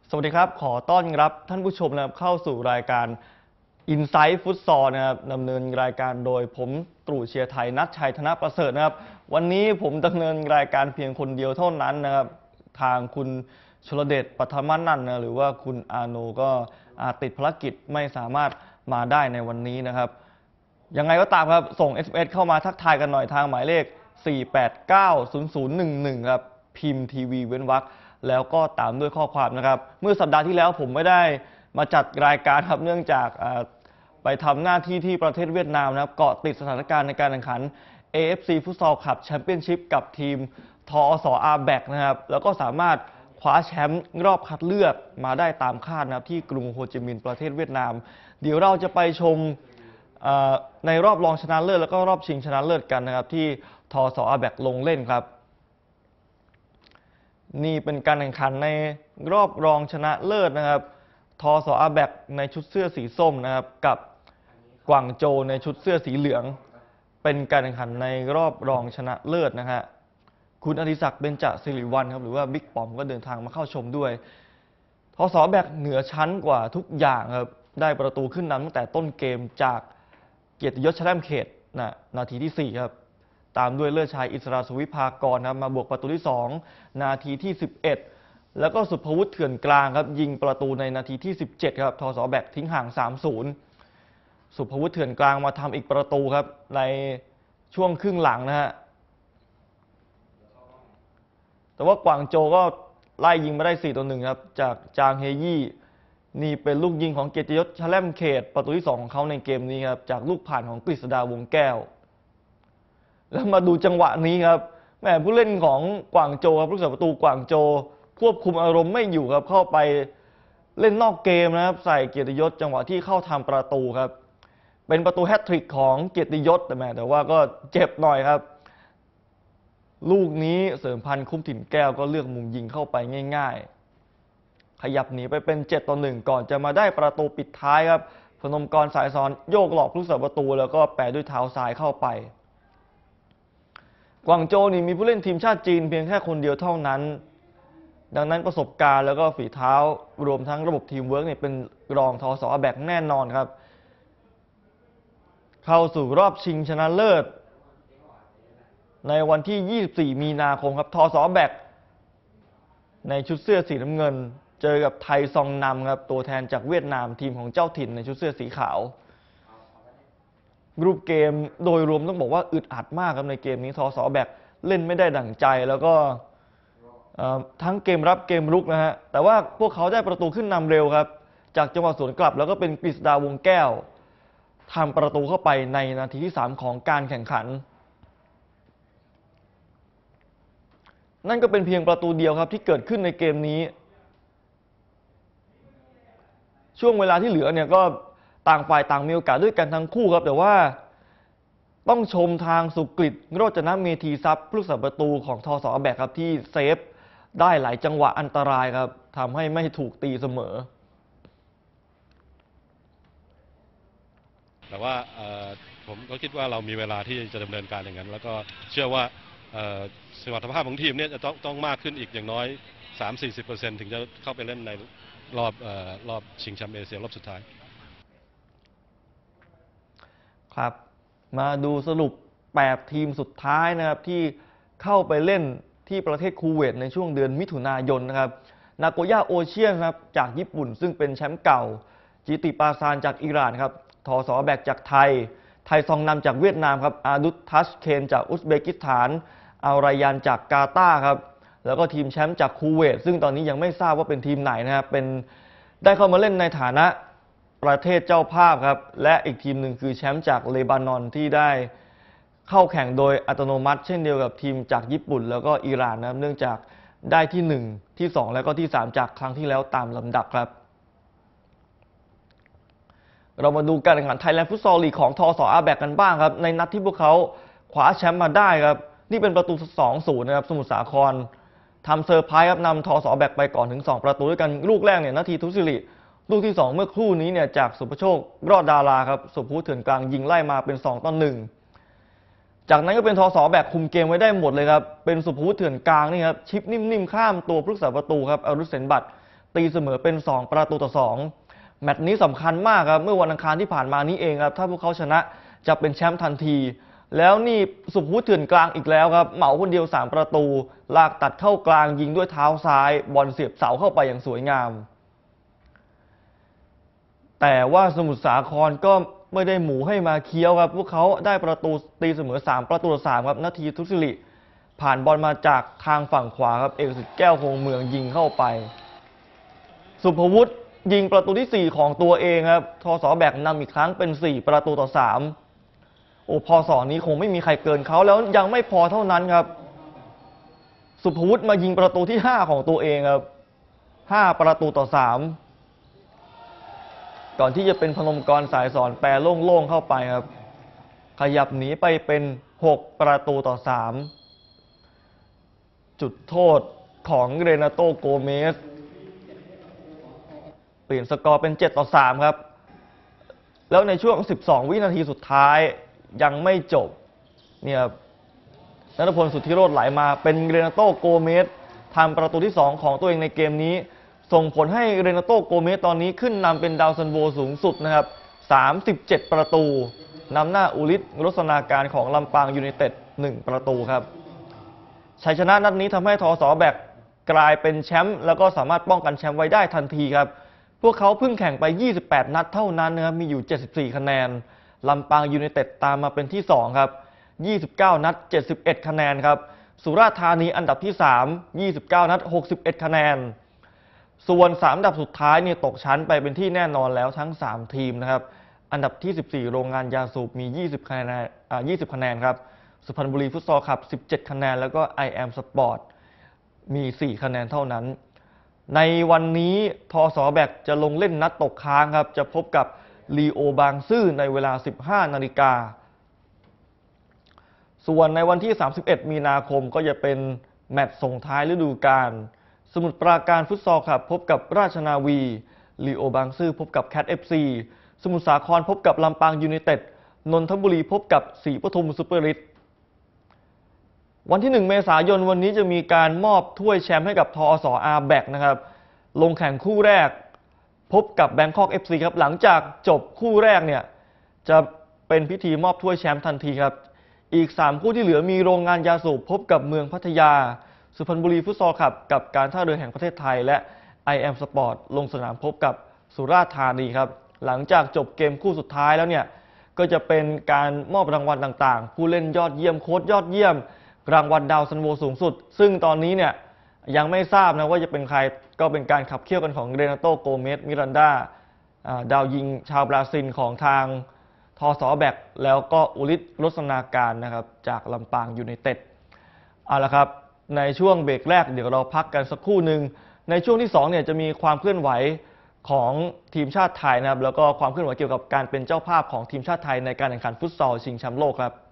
สวัสดีครับขอต้อนรับท่านผู้ชมนะครับเข้าสู่รายการ Insight ฟุตซอลนะครับดำเนินรายการโดยผมตรู่เชียร์ไทยนัทชัยธนประเสริฐนะครับวันนี้ผมดำเนินรายการเพียงคนเดียวเท่านั้นนะครับทางคุณชลเดชปัทมนันท์นะหรือว่าคุณอาโนก็ติดภารกิจไม่สามารถมาได้ในวันนี้นะครับยังไงก็ตามครับส่ง SMS เข้ามาทักทายกันหน่อยทางหมายเลข4890011ครับพิมพ์ทีวีเว้นวรรคแล้วก็ตามด้วยข้อความนะครับเมื่อสัปดาห์ที่แล้วผมไม่ได้มาจัดรายการครับเนื่องจากไปทำหน้าที่ที่ประเทศเวียดนามนะครับเกาะติดสถานการณ์ในการแข่งขัน AFC ฟุตซอลคลับแชมเปี้ยนชิพกับทีมทอสอาแบกนะครับแล้วก็สามารถคว้าแชมป์รอบคัดเลือกมาได้ตามคาดนะครับที่กรุงโฮจิมินห์ประเทศเวียดนามเดี๋ยวเราจะไปชมในรอบรองชนะเลิศแล้วก็รอบชิงชนะเลิศกันนะครับที่ทอสอาแบกลงเล่นครับนี่เป็นการแข่งขันในรอบรองชนะเลิศนะครับทอสอาแบกในชุดเสื้อสีส้มนะครับกับกวางโจวในชุดเสื้อสีเหลืองเป็นการแข่งขันในรอบรองชนะเลิศนะฮะคุณอดิศักดิ์เบญจศิริวัลย์ครับหรือว่าบิ๊กป๋อมก็เดินทางมาเข้าชมด้วยทอสอาแบกเหนือชั้นกว่าทุกอย่างครับได้ประตูขึ้นนำตั้งแต่ต้นเกมจากเกียรติยศ แชล่มเขตนาทีที่4ครับตามด้วยเลิศชัยอิสราสุวิภากรครับมาบวกประตูที่2นาทีที่11แล้วก็สุภวุฒิเถื่อนกลางครับยิงประตูในนาทีที่17ครับทสแบกทิ้งห่าง 3-0 สุภวุฒิเถื่อนกลางมาทำอีกประตูครับในช่วงครึ่งหลังนะฮะแต่ว่ากวางโจวก็ไล่ยิงมาได้4-1ครับจากจางเฮยี่นี่เป็นลูกยิงของเกียรติยศ แชล่มเขตประตูที่2ของเขาในเกมนี้ครับจากลูกผ่านของกฤษดาวงแก้วแล้วมาดูจังหวะนี้ครับแม่ผู้เล่นของกวางโจวครับผู้รักษาประตูกวางโจวควบคุมอารมณ์ไม่อยู่ครับเข้าไปเล่นนอกเกมนะครับใส่เกียรติยศจังหวะที่เข้าทำประตูครับเป็นประตูแฮตทริกของเกียรติยศแต่ว่าก็เจ็บหน่อยครับลูกนี้เสริมพันธ์คุ้มถิ่นแก้วก็เลือกมุมยิงเข้าไปง่ายๆขยับหนีไปเป็น7-1ก่อนจะมาได้ประตูปิดท้ายครับพนมกรสายซ้อนโยกหลอกผู้รักษาประตูแล้วก็แปะด้วยเท้าซ้ายเข้าไปกวางโจวนี่มีผู้เล่นทีมชาติจีนเพียงแค่คนเดียวเท่านั้นดังนั้นประสบการณ์แล้วก็ฝีเท้ารวมทั้งระบบทีมเวิร์กเนี่ยเป็นรองทสแบกแน่นอนครับเข้าสู่รอบชิงชนะเลิศในวันที่24มีนาคมครับทสแบกในชุดเสื้อสีน้ำเงินเจอกับไทยซองนำครับตัวแทนจากเวียดนามทีมของเจ้าถิ่นในชุดเสื้อสีขาวรูปเกมโดยรวมต้องบอกว่าอึดอัดมากครับในเกมนี้ทสแบกเล่นไม่ได้ดั่งใจแล้วก็ทั้งเกมรับเกมรุกนะฮะแต่ว่าพวกเขาได้ประตูขึ้นนำเร็วครับจากจังหวะสวนกลับแล้วก็เป็นกฤษดาวงแก้วทำประตูเข้าไปในนาทีที่3ของการแข่งขันนั่นก็เป็นเพียงประตูเดียวครับที่เกิดขึ้นในเกมนี้ช่วงเวลาที่เหลือเนี่ยก็ต่างฝ่ายต่างมีโอกาสด้วยกันทั้งคู่ครับแต่ว่าต้องชมทางสุกฤต โรจนเมธีทรัพย์ผู้รักษาประตูของทสแบกครับที่เซฟได้หลายจังหวะอันตรายครับทำให้ไม่ถูกตีเสมอแต่ว่าผมก็คิดว่าเรามีเวลาที่จะดำเนินการอย่างนั้นแล้วก็เชื่อว่าสมรรถภาพของทีมเนี่ยจะต้องมากขึ้นอีกอย่างน้อย 30-40% ถึงจะเข้าไปเล่นในรอบชิงแชมป์เอเชียรอบสุดท้ายครับมาดูสรุป8ทีมสุดท้ายนะครับที่เข้าไปเล่นที่ประเทศคูเวตในช่วงเดือนมิถุนายนนะครับนาโกย่าโอเชียนครับจากญี่ปุ่นซึ่งเป็นแชมป์เก่าจิติปาซานจากอิหร่านครับทสแบกจากไทยซองนำจากเวียดนามครับอาดุษทัชเคนจากอุซเบกิสถานอัลรายันจากกาตาร์ครับแล้วก็ทีมแชมป์จากคูเวตซึ่งตอนนี้ยังไม่ทราบว่าเป็นทีมไหนนะครับเป็นได้เข้ามาเล่นในฐานะประเทศเจ้าภาพครับและอีกทีมหนึ่งคือแชมป์จากเลบานอนที่ได้เข้าแข่งโดยอัตโนมัติเช่นเดียวกับทีมจากญี่ปุ่นแล้วก็อิหร่านนะครับเนื่องจากได้ที่1ที่2แล้วก็ที่3จากครั้งที่แล้วตามลำดับครับเรามาดูการแข่งขันไทยแลนด์ฟุตซอลลีกของทสอาแบกกันบ้างครับในนัดที่พวกเขาคว้าแชมป์มาได้ครับนี่เป็นประตู 2-0 นะครับสมุทรสาครทำเซอร์ไพรส์ครับนำทสแบกไปก่อนถึง2ประตูด้วยกันลูกแรกเนี่ยนาทีทุสิริลูกที่2เมื่อครู่นี้เนี่ยจากสุภโชครอดดาราครับสุภวุฒิเถื่อนกลางยิงไล่มาเป็น2-1จากนั้นก็เป็นทสแบกคุมเกมไว้ได้หมดเลยครับเป็นสุภวุฒิเถื่อนกลางนี่ครับชิปนิ่มๆข้ามตัวผู้รักษาประตูครับอรุษเสนบัตรตีเสมอเป็น2-2 แมตช์นี้สำคัญมากครับเมื่อวันอังคารที่ผ่านมานี้เองครับถ้าพวกเขาชนะจะเป็นแชมป์ทันทีแล้วนี่สุภวุฒิเถื่อนกลางอีกแล้วครับเหมาคนเดียว3ประตูลากตัดเข้ากลางยิงด้วยเท้าซ้ายบอลเสียบเสาเข้าไปอย่างสวยงามแต่ว่าสมุทรสาครก็ไม่ได้หมูให้มาเคี้ยวครับพวกเขาได้ประตูตีเสมอ3-3ครับนาทีทุกสิริผ่านบอลมาจากทางฝั่งขวาครับเอกสิทธิ์แก้วคงเมืองยิงเข้าไปสุภวุฒิยิงประตูที่4ของตัวเองครับทส.แบกนำอีกครั้งเป็น4-3โอ้พอสอนี้คงไม่มีใครเกินเขาแล้วยังไม่พอเท่านั้นครับสุภวุฒิมายิงประตูที่5ของตัวเองครับ5-3ก่อนที่จะเป็นพนมกรสายสอนแปรโล่งๆเข้าไปครับขยับหนีไปเป็น6-3จุดโทษของเรนาโตโกเมสเปลี่ยนสกอร์เป็น7-3ครับแล้วในช่วง12วินาทีสุดท้ายยังไม่จบเนี่ยณัฐพล สุทธิโรจน์ไหลมาเป็นเรนาโตโกเมสทำประตูที่2ของตัวเองในเกมนี้ส่งผลให้เรนาโตโกเมสตอนนี้ขึ้นนำเป็นดาวซันโวสูงสุดนะครับ37ประตูนำหน้าอุลิศรสนาการของลำปางยูไนเต็ด1ประตูครับชัยชนะนัดนี้ทำให้ทส.แบกกลายเป็นแชมป์แล้วก็สามารถป้องกันแชมป์ไว้ได้ทันทีครับพวกเขาเพิ่งแข่งไป28นัดเท่านั้นนะครับมีอยู่74คะแนนลำปางยูไนเต็ดตามมาเป็นที่2ครับ29นัด71คะแนนครับสุราษฎร์ธานีอันดับที่3 29นัด61คะแนนส่วน3อันดับสุดท้ายเนี่ยตกชั้นไปเป็นที่แน่นอนแล้วทั้ง3ทีมนะครับอันดับที่14โรงงานยาสูบมี20คะแนน20คะแนนครับสุพรรณบุรีฟุตซอลคลับ17คะแนนแล้วก็ I am Sport มี4คะแนนเท่านั้นในวันนี้ทส.แบกจะลงเล่นนัดตกค้างครับจะพบกับลีโอบางซื่อในเวลา 15 นาฬิกาส่วนในวันที่31มีนาคมก็จะเป็นแมตช์ส่งท้ายฤดูกาลสมุทรปราการฟุตซอลคลับพบกับราชนาวีลีโอบางซื่อพบกับแคท FC สมุทรสาครพบกับลำปางยูไนเต็ดนนทบุรีพบกับศรีปทุมซุปเปอร์ฤทธิ์วันที่1เมษายนวันนี้จะมีการมอบถ้วยแชมป์ให้กับทส.อาร์แบกนะครับลงแข่งคู่แรกพบกับแบงคอก FC ครับหลังจากจบคู่แรกเนี่ยจะเป็นพิธีมอบถ้วยแชมป์ทันทีครับอีก3คู่ที่เหลือมีโรงงานยาสูบพบกับเมืองพัทยาสุพรรณบุรีฟุตซอลคลับกับการท่าเรือแห่งประเทศไทยและ I am Sport ลงสนามพบกับสุราษฎร์ธานีครับหลังจากจบเกมคู่สุดท้ายแล้วเนี่ยก็จะเป็นการมอบรางวัลต่างๆผู้เล่นยอดเยี่ยมโค้ชยอดเยี่ยมรางวัลดาวซันโวสูงสุดซึ่งตอนนี้เนี่ยยังไม่ทราบนะว่าจะเป็นใครก็เป็นการขับเคี่ยวกันของเรนาโตโกเมสมิรันดาดาวยิงชาวบราซิลของทางทส.แบกแล้วก็อุลิศรสนาการนะครับจากลำปางยูไนเต็ดเอาละครับในช่วงเบรกแรกเดี๋ยวเราพักกันสักครู่หนึ่งในช่วงที่2เนี่ยจะมีความเคลื่อนไหวของทีมชาติไทยนะครับแล้วก็ความเคลื่อนไหวเกี่ยวกับการเป็นเจ้าภาพของทีมชาติไทยในการแข่งขันฟุตซอลชิงแชมป์โลกครับ